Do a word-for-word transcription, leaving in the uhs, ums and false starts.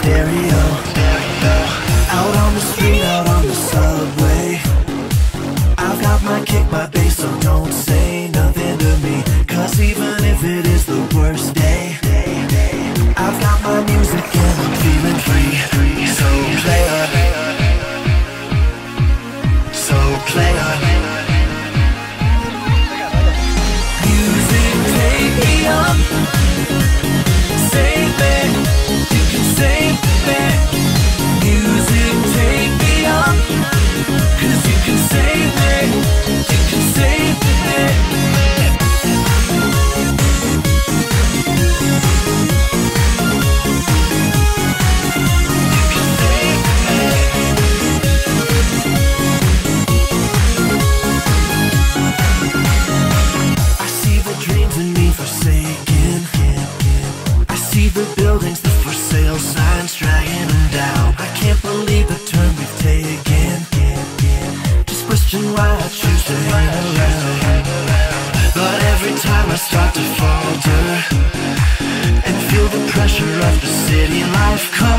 stereo. Out on the street, out on the subway. I've got my kick, my bass, so don't say nothing to me. Cause even if it is the worst day, I've got my music and I'm feeling free. So play on, so play on. Music, take me up. Save me, you can save me. Music, take me up. Cause you can save me, you can save me. The buildings, the for sale signs, dragging them down. I can't believe the turn we've taken. Just question why I choose to hang around. But every time I start to falter and feel the pressure of the city life come